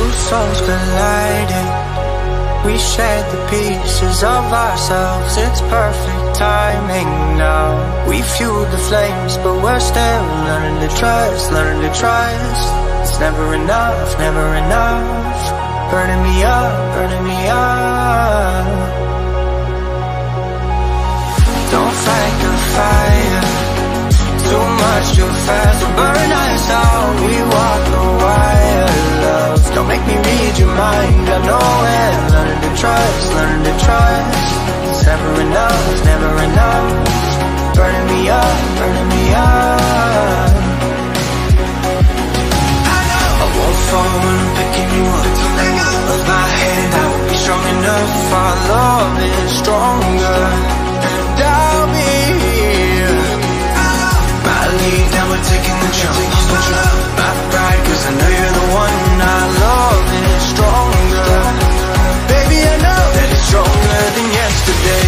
Two souls colliding, we shared the pieces of ourselves. It's perfect timing now. We fueled the flames, but we're still learning to trust, learning to trust. It's never enough, never enough. Burning me up, burning me up. Don't fight the fire, too much too fast will burn us out. We walk the wire, love. Don't make me read your mind, I know it. Learning to trust, learning to trust. It's never enough, never enough. Burning me up, burning me up. I won't fall when I'm picking you up. Of my hand, I won't be strong enough. Our love is stronger, and I'll be here. My lead, now we're taking the jump. My pride, cause I know you're the one. Our love is stronger. Baby, I know that it's stronger than yesterday.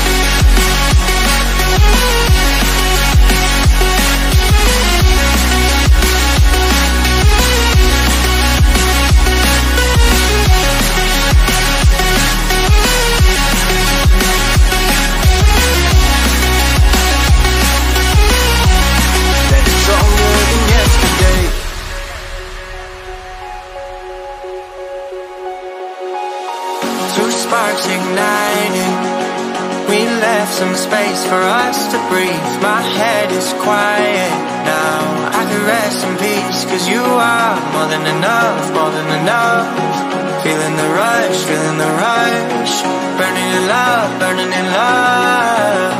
Two sparks igniting, we left some space for us to breathe. My head is quiet now, I can rest in peace. Cause you are more than enough, more than enough. Feeling the rush, feeling the rush. Burning in love, burning in love.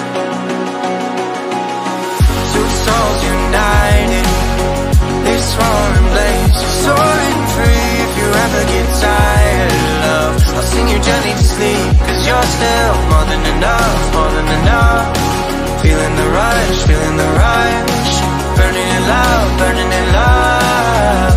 Two souls united, this roaring blaze is soaring free. If you ever get tired, love, I'll sing you gently to sleep. Cause you're still more than enough, more than enough. Feeling the rush, feeling the rush. Burning in love, burning in love.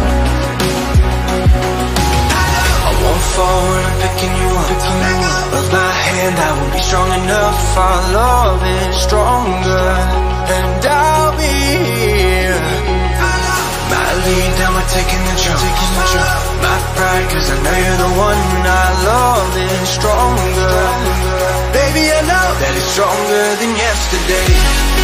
I won't fall when I'm picking you up. Of my hand, I won't be strong enough. Our love is stronger, and I'll be here. My lead, now we're taking the jump. My pride, cause I know you're the one. Our love is stronger. Baby, I know that it's stronger than yesterday.